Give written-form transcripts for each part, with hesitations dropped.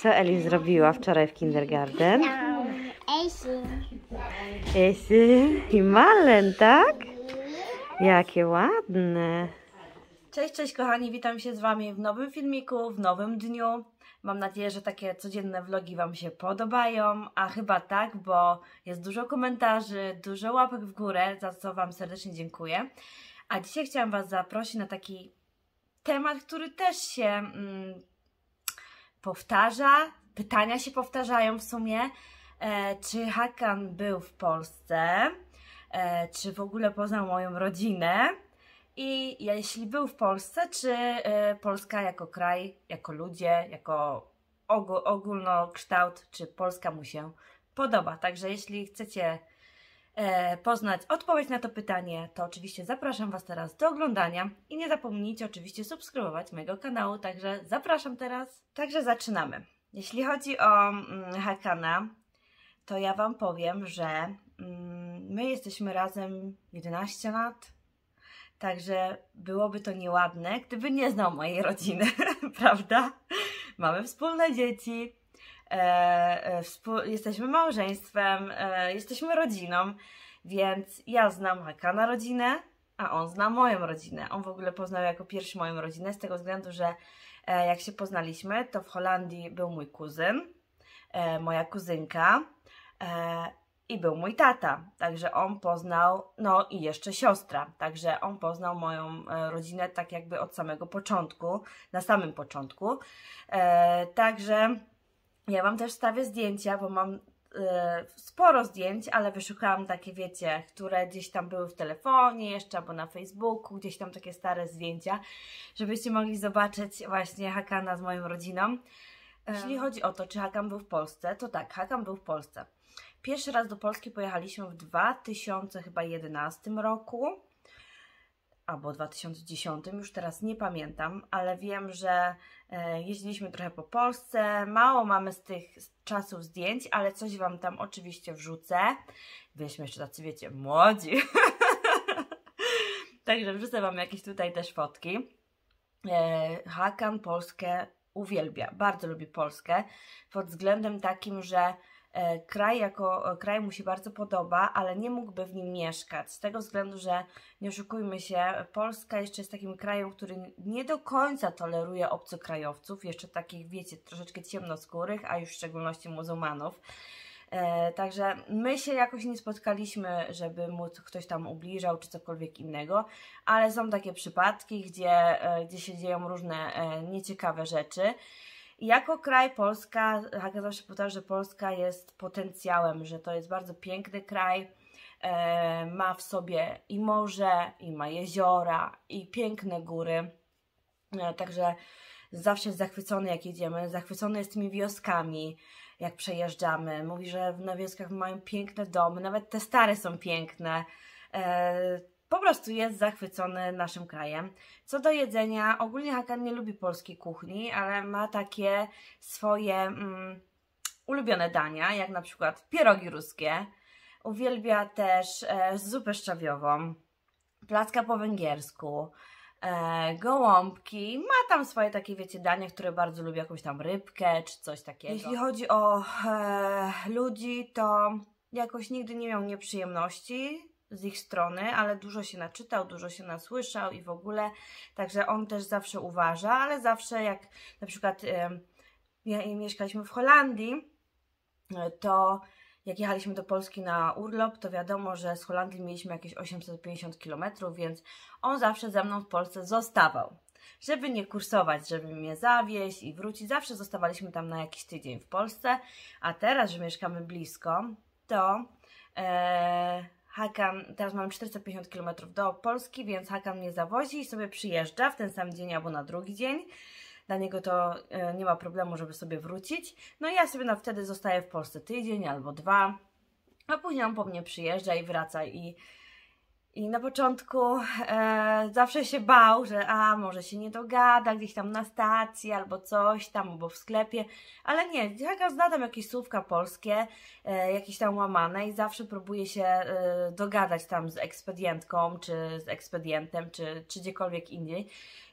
Co Eli zrobiła wczoraj w kindergarten? Esy i Malen, tak? Jakie ładne. Cześć, cześć kochani, witam się z Wami w nowym filmiku, w nowym dniu. Mam nadzieję, że takie codzienne vlogi Wam się podobają, a chyba tak, bo jest dużo komentarzy, dużo łapek w górę, za co Wam serdecznie dziękuję. A dzisiaj chciałam Was zaprosić na taki temat, który też się powtarza, pytania się powtarzają w sumie. Czy Hakan był w Polsce? Czy w ogóle poznał moją rodzinę? I jeśli był w Polsce, czy Polska jako kraj, jako ludzie, jako ogólnokształt, czy Polska mu się podoba? Także jeśli chcecie poznać odpowiedź na to pytanie, to oczywiście zapraszam Was teraz do oglądania i nie zapomnijcie oczywiście subskrybować mojego kanału, także zapraszam teraz. Także zaczynamy. Jeśli chodzi o Hakana, to ja Wam powiem, że my jesteśmy razem 11 lat. Także byłoby to nieładne, gdyby nie znał mojej rodziny, prawda? Mamy wspólne dzieci, jesteśmy małżeństwem, jesteśmy rodziną, więc ja znam Hakana rodzinę, a on zna moją rodzinę. On w ogóle poznał jako pierwszy moją rodzinę z tego względu, że jak się poznaliśmy, to w Holandii był mój kuzyn, moja kuzynka, i był mój tata, także on poznał, no i jeszcze siostra, także on poznał moją rodzinę tak jakby od samego początku, na samym początku. Także ja Wam też wstawię zdjęcia, bo mam sporo zdjęć, ale wyszukałam takie, wiecie, które gdzieś tam były w telefonie jeszcze, albo na Facebooku, gdzieś tam takie stare zdjęcia, żebyście mogli zobaczyć właśnie Hakana z moją rodziną. Jeśli chodzi o to, czy Hakan był w Polsce, to tak, Hakan był w Polsce. Pierwszy raz do Polski pojechaliśmy w 2011 roku, albo 2010, już teraz nie pamiętam, ale wiem, że jeździliśmy trochę po Polsce, mało mamy z tych czasów zdjęć, ale coś Wam tam oczywiście wrzucę. Byliśmy jeszcze tacy, wiecie, młodzi. Także wrzucę Wam jakieś tutaj też fotki. Hakan Polskę uwielbia, bardzo lubi Polskę, pod względem takim, że kraj jako kraj mu się bardzo podoba, ale nie mógłby w nim mieszkać, z tego względu, że nie oszukujmy się, Polska jeszcze jest takim krajem, który nie do końca toleruje obcokrajowców, jeszcze takich, wiecie, troszeczkę ciemnoskórych, a już w szczególności muzułmanów. Także my się jakoś nie spotkaliśmy, żeby mu ktoś tam ubliżał czy cokolwiek innego, ale są takie przypadki, gdzie się dzieją różne nieciekawe rzeczy. I jako kraj Polska, Hakan zawsze powtarza, że Polska jest potencjałem, że to jest bardzo piękny kraj, ma w sobie i morze, i ma jeziora, i piękne góry, także zawsze jest zachwycony jak jedziemy, zachwycony jest tymi wioskami, jak przejeżdżamy, mówi, że na wioskach mają piękne domy, nawet te stare są piękne, po prostu jest zachwycony naszym krajem. Co do jedzenia, ogólnie Hakan nie lubi polskiej kuchni, ale ma takie swoje ulubione dania, jak na przykład pierogi ruskie. Uwielbia też zupę szczawiową, placka po węgiersku, gołąbki. Ma tam swoje takie, wiecie, dania, które bardzo lubi, jakąś tam rybkę czy coś takiego. Jeśli chodzi o ludzi, to jakoś nigdy nie miał nieprzyjemności z ich strony, ale dużo się naczytał, dużo się nasłyszał i w ogóle, także on też zawsze uważa, ale zawsze jak na przykład mieszkaliśmy w Holandii, to jak jechaliśmy do Polski na urlop, to wiadomo, że z Holandii mieliśmy jakieś 850 km, więc on zawsze ze mną w Polsce zostawał. Żeby nie kursować, żeby mnie zawieźć i wrócić, zawsze zostawaliśmy tam na jakiś tydzień w Polsce, a teraz, że mieszkamy blisko, to Hakan, teraz mamy 450 km do Polski, więc Hakan mnie zawozi i sobie przyjeżdża w ten sam dzień albo na drugi dzień. Dla niego to nie ma problemu, żeby sobie wrócić. No i ja sobie wtedy zostaję w Polsce tydzień albo dwa, a później on po mnie przyjeżdża i wraca. I na początku zawsze się bał, że może się nie dogada gdzieś tam na stacji albo coś tam, albo w sklepie, ale nie, Hakan zna tam jakieś słówka polskie, jakieś tam łamane i zawsze próbuje się dogadać tam z ekspedientką, czy z ekspedientem, czy gdziekolwiek indziej.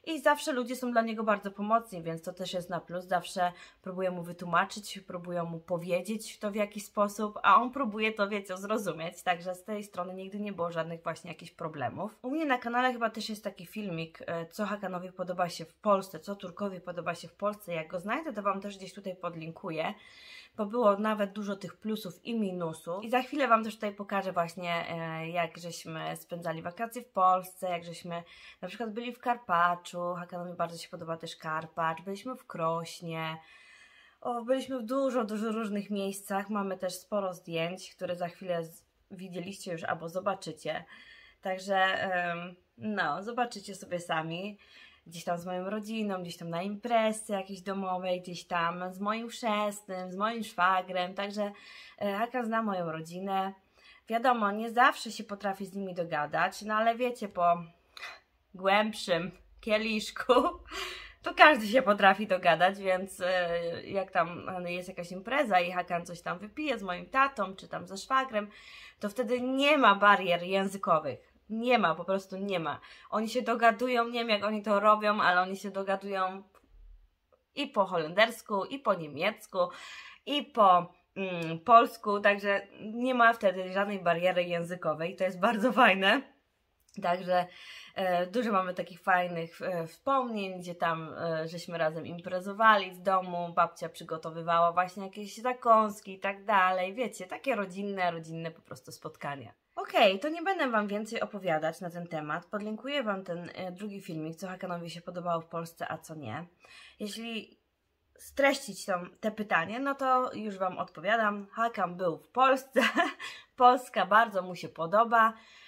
i zawsze ludzie są dla niego bardzo pomocni, więc to też jest na plus. Zawsze próbuję mu wytłumaczyć, próbuję mu powiedzieć to w jakiś sposób, a on próbuje to, wiecie, zrozumieć. Także z tej strony nigdy nie było żadnych właśnie jakichś problemów. U mnie na kanale chyba też jest taki filmik, co Hakanowi podoba się w Polsce, co Turkowi podoba się w Polsce. Jak go znajdę, to Wam też gdzieś tutaj podlinkuję, bo było nawet dużo tych plusów i minusów. I za chwilę Wam też tutaj pokażę właśnie, jak żeśmy spędzali wakacje w Polsce, jak żeśmy na przykład byli w Karpaczu. Hakanowi bardzo się podoba też Karpacz. Byliśmy w Krośnie. Byliśmy w dużo różnych miejscach. Mamy też sporo zdjęć, które za chwilę widzieliście już albo zobaczycie. Także no, zobaczycie sobie sami. Gdzieś tam z moją rodziną, gdzieś tam na imprezie jakiejś domowej, gdzieś tam z moim chrzestnym, z moim szwagrem. Także Hakan zna moją rodzinę. Wiadomo, nie zawsze się potrafi z nimi dogadać, no ale wiecie, po głębszym kieliszku to każdy się potrafi dogadać, więc jak tam jest jakaś impreza i Hakan coś tam wypije z moim tatą, czy tam ze szwagrem, to wtedy nie ma barier językowych. Nie ma, po prostu nie ma. Oni się dogadują, nie wiem jak oni to robią, ale oni się dogadują i po holendersku, i po niemiecku, i po polsku, także nie ma wtedy żadnej bariery językowej. To jest bardzo fajne. Także dużo mamy takich fajnych wspomnień, gdzie tam żeśmy razem imprezowali w domu, babcia przygotowywała właśnie jakieś zakąski i tak dalej, wiecie, takie rodzinne po prostu spotkania. Okej, to nie będę Wam więcej opowiadać na ten temat, podlinkuję Wam ten drugi filmik, co Hakanowi się podobało w Polsce, a co nie. Jeśli streścić te pytanie, no to już Wam odpowiadam. Hakan był w Polsce, Polska bardzo mu się podoba.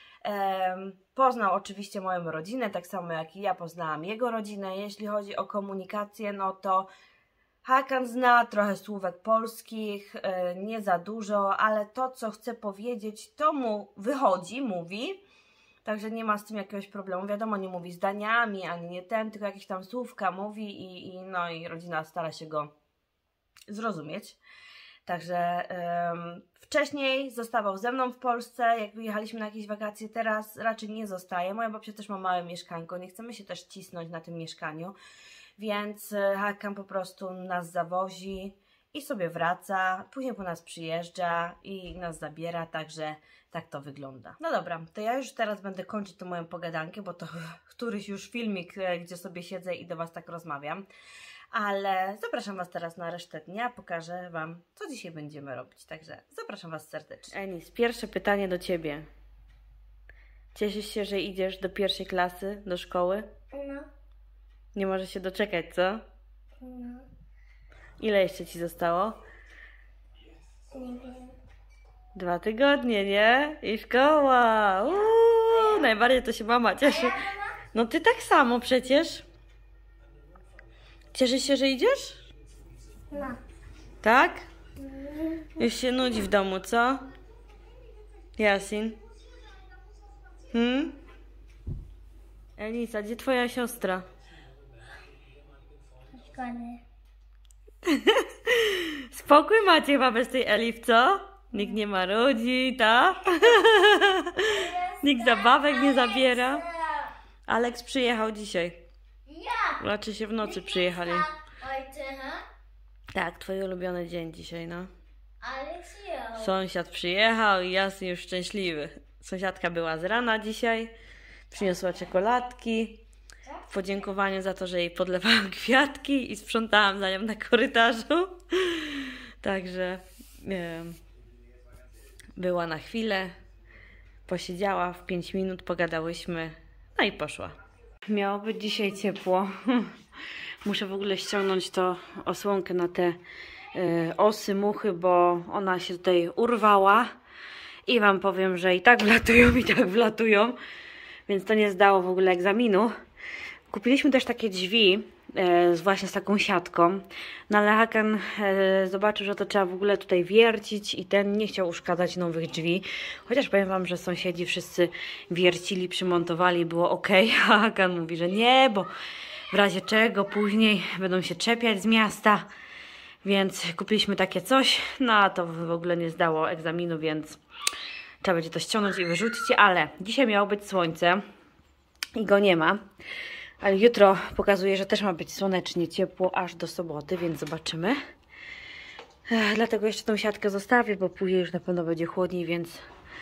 Poznał oczywiście moją rodzinę, tak samo jak i ja poznałam jego rodzinę. Jeśli chodzi o komunikację, no to Hakan zna trochę słówek polskich, nie za dużo, ale to, co chce powiedzieć, to mu wychodzi, mówi. Także nie ma z tym jakiegoś problemu. Wiadomo, nie mówi zdaniami, ani nie tylko jakieś tam słówka mówi i rodzina stara się go zrozumieć. Także wcześniej zostawał ze mną w Polsce, jak wyjechaliśmy na jakieś wakacje, teraz raczej nie zostaje. Moja babcia też ma małe mieszkanko, nie chcemy się też cisnąć na tym mieszkaniu, więc Hakan po prostu nas zawozi i sobie wraca, później po nas przyjeżdża i nas zabiera, także tak to wygląda. No dobra, to ja już teraz będę kończyć tą moją pogadankę, bo to któryś już filmik, gdzie sobie siedzę i do Was tak rozmawiam. Ale zapraszam Was teraz na resztę dnia, pokażę Wam, co dzisiaj będziemy robić. Także zapraszam Was serdecznie. Enis, pierwsze pytanie do Ciebie. Cieszysz się, że idziesz do pierwszej klasy, do szkoły? No. Nie możesz się doczekać, co? No. Ile jeszcze Ci zostało? Nie wiem. 2 tygodnie, nie? I szkoła! Najbardziej to się mama cieszy. No Ty tak samo przecież. Cieszysz się, że idziesz? No. Tak? Już się nudzi w domu, co? Jasin? Elisa, gdzie Twoja siostra? Szkoły. Spokój macie chyba bez tej Elif, co? Nikt nie marudzi, tak? Nikt zabawek nie zabiera. Alex przyjechał dzisiaj. Ja. Raczej się w nocy przyjechali. Ojcze, Tak, twój ulubiony dzień dzisiaj, no. ale przyjął. Sąsiad przyjechał i Jasny już szczęśliwy. Sąsiadka była z rana dzisiaj, przyniosła czekoladki. W podziękowaniu za to, że jej podlewałam kwiatki i sprzątałam za nią na korytarzu. Także była na chwilę, posiedziała w 5 minut, pogadałyśmy, no i poszła. Miało być dzisiaj ciepło. Muszę w ogóle ściągnąć to osłonkę na te osy, muchy, bo ona się tutaj urwała i Wam powiem, że i tak wlatują, więc to nie zdało w ogóle egzaminu. Kupiliśmy też takie drzwi właśnie z taką siatką, no ale Hakan zobaczył, że to trzeba w ogóle tutaj wiercić i ten nie chciał uszkadzać nowych drzwi, chociaż powiem Wam, że sąsiedzi wszyscy wiercili, przymontowali, było ok, a Hakan mówi, że nie, bo w razie czego później będą się czepiać z miasta, więc kupiliśmy takie coś, no a to w ogóle nie zdało egzaminu, więc trzeba będzie to ściągnąć i wyrzucić, ale dzisiaj miało być słońce i go nie ma. Ale jutro pokazuje, że też ma być słonecznie, ciepło aż do soboty, więc zobaczymy. Dlatego jeszcze tą siatkę zostawię, bo później już na pewno będzie chłodniej, więc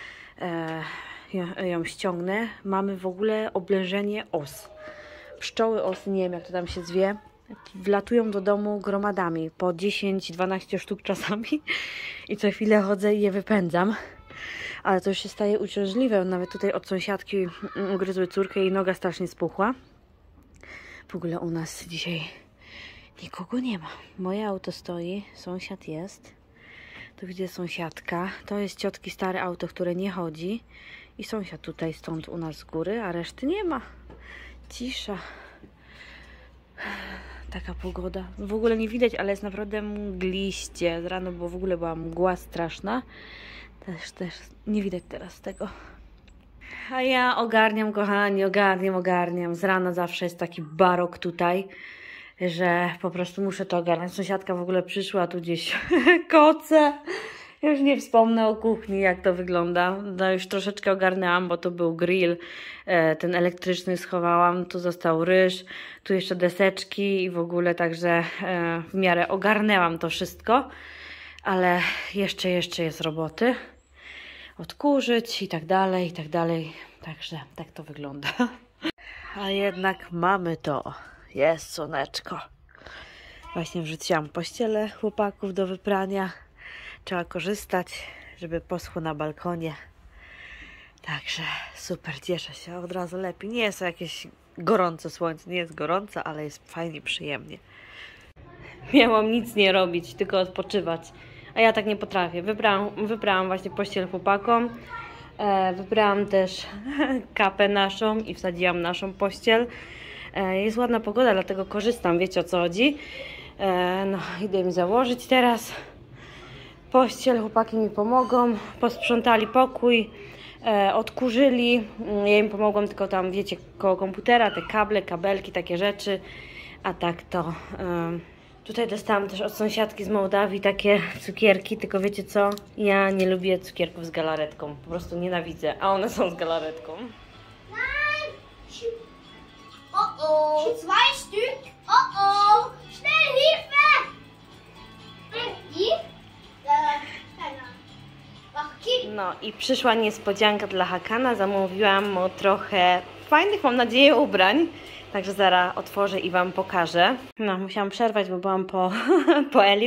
ją ściągnę. Mamy w ogóle oblężenie os. Pszczoły osy, nie wiem jak to tam się zwie, wlatują do domu gromadami, po 10-12 sztuk czasami i co chwilę chodzę i je wypędzam. Ale to już się staje uciążliwe. Nawet tutaj od sąsiadki ugryzły córkę i noga strasznie spuchła. W ogóle u nas dzisiaj nikogo nie ma. Moje auto stoi, sąsiad jest. Tu widzę sąsiadka. To jest ciotki stare auto, które nie chodzi. I sąsiad tutaj stąd u nas z góry, a reszty nie ma. Cisza. Taka pogoda. W ogóle nie widać, ale jest naprawdę mgliście. Z rano w ogóle była mgła straszna. Też nie widać teraz tego. A ja ogarniam, kochani, ogarniam. Z rana zawsze jest taki barok tutaj, że po prostu muszę to ogarnąć. Sąsiadka w ogóle przyszła, tu gdzieś koce. Już nie wspomnę o kuchni, jak to wygląda. No już troszeczkę ogarnęłam, bo to był grill, ten elektryczny schowałam, tu został ryż, tu jeszcze deseczki i w ogóle także w miarę ogarnęłam to wszystko. Ale jeszcze jest roboty. Odkurzyć i tak dalej, Także tak to wygląda. A jednak mamy to. Jest słoneczko. Właśnie wrzuciłam pościelę chłopaków do wyprania. Trzeba korzystać, żeby poschło na balkonie. Także super, cieszę się. Od razu lepiej. Nie jest to jakieś gorące słońce, nie jest gorąco, ale jest fajnie, przyjemnie. Miałam nic nie robić, tylko odpoczywać. A ja tak nie potrafię. Wybrałam właśnie pościel chłopakom. Wybrałam też kapę naszą i wsadziłam naszą pościel. Jest ładna pogoda, dlatego korzystam. Wiecie o co chodzi. No, idę im założyć teraz pościel. Chłopaki mi pomogą. Posprzątali pokój. Odkurzyli. Ja im pomogłam tylko tam, wiecie, koło komputera. Te kable, kabelki, takie rzeczy. A tak to... Tutaj dostałam też od sąsiadki z Mołdawii takie cukierki, tylko wiecie co? Ja nie lubię cukierków z galaretką, po prostu nienawidzę, a one są z galaretką. Oh, 2 Stück. Oh, schnell Hilfe! No i przyszła niespodzianka dla Hakana, zamówiłam mu trochę fajnych, mam nadzieję, ubrań. Także zaraz otworzę i Wam pokażę. No, musiałam przerwać, bo byłam po Elif.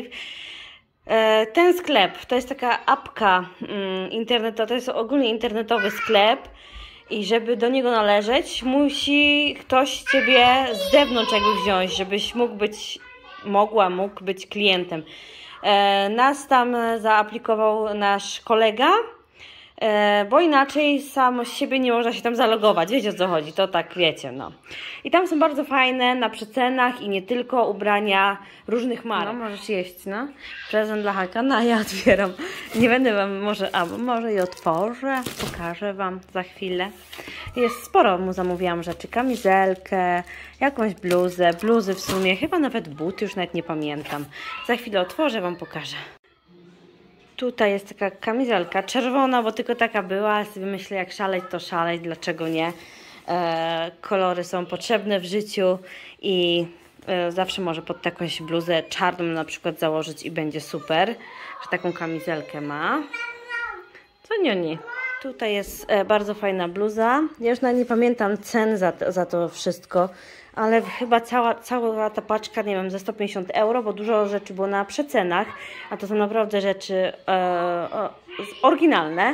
Ten sklep, to jest taka apka internetowa, to jest ogólnie internetowy sklep. I żeby do niego należeć, musi ktoś Ciebie z zewnątrz jakby wziąć, żebyś mógł być klientem. Nas tam zaaplikował nasz kolega, bo inaczej sam z siebie nie można się tam zalogować. Wiecie o co chodzi, to tak wiecie, no. I tam są bardzo fajne, na przecenach i nie tylko ubrania różnych marek. No, możesz jeść, no. Prezent dla Hakana, ja otwieram. Nie będę Wam, może i otworzę, pokażę Wam za chwilę. Jest sporo, mu zamówiłam rzeczy, kamizelkę, jakąś bluzę, bluzy w sumie, chyba nawet buty, już nawet nie pamiętam. Za chwilę otworzę, Wam pokażę. Tutaj jest taka kamizelka czerwona, bo tylko taka była. Sobie myślę, jak szaleć, to szaleć, dlaczego nie? Kolory są potrzebne w życiu i zawsze może pod jakąś bluzę czarną na przykład założyć i będzie super, że taką kamizelkę ma. Co nioni? Tutaj jest bardzo fajna bluza. Ja już nawet nie pamiętam cen za to wszystko, ale chyba cała ta paczka, nie wiem, za 150 euro, bo dużo rzeczy było na przecenach, a to są naprawdę rzeczy oryginalne.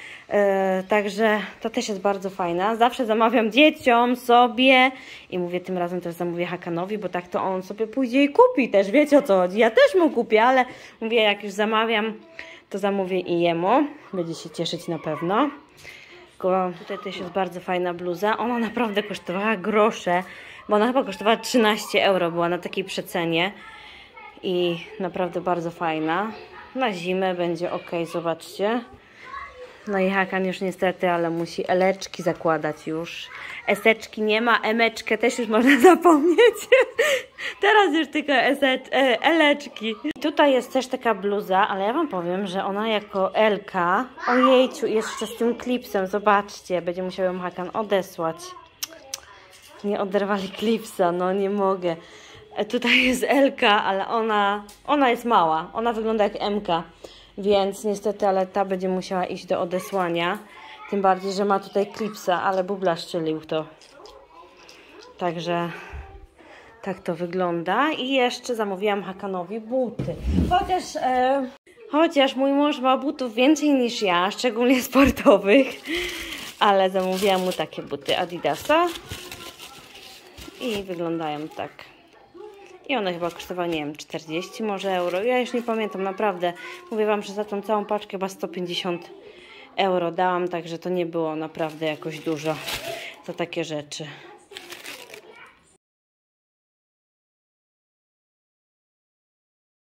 Także to też jest bardzo fajna. Zawsze zamawiam dzieciom, sobie i mówię, tym razem też zamówię Hakanowi, bo tak to on sobie pójdzie i kupi też, wiecie o co chodzi. Ja też mu kupię, ale mówię, jak już zamawiam, to zamówię i jemu. Będzie się cieszyć na pewno. Tutaj też jest bardzo fajna bluza. Ona naprawdę kosztowała grosze, bo ona chyba kosztowała 13 euro, była na takiej przecenie i naprawdę bardzo fajna. Na zimę będzie ok, zobaczcie. No i Hakan już niestety, ale musi eleczki zakładać już. Eseczki nie ma, emeczkę też już można zapomnieć. Teraz już tylko eleczki. I tutaj jest też taka bluza, ale ja Wam powiem, że ona jako Elka, ojejciu, jeszcze z tym klipsem, zobaczcie, będzie musiał ją Hakan odesłać. Nie oderwali klipsa, no nie mogę. Tutaj jest Elka, ale ona jest mała. Ona wygląda jak Mka, więc niestety, ale ta będzie musiała iść do odesłania. Tym bardziej, że ma tutaj klipsa, ale bubla szczelił to. Także tak to wygląda. I jeszcze zamówiłam Hakanowi buty. Chociaż mój mąż ma butów więcej niż ja, szczególnie sportowych. Ale zamówiłam mu takie buty Adidasa. I wyglądają tak. I one chyba kosztowały, nie wiem, 40 może euro. Ja już nie pamiętam, naprawdę. Mówię wam, że za tą całą paczkę chyba 150 euro dałam, także to nie było naprawdę jakoś dużo za takie rzeczy.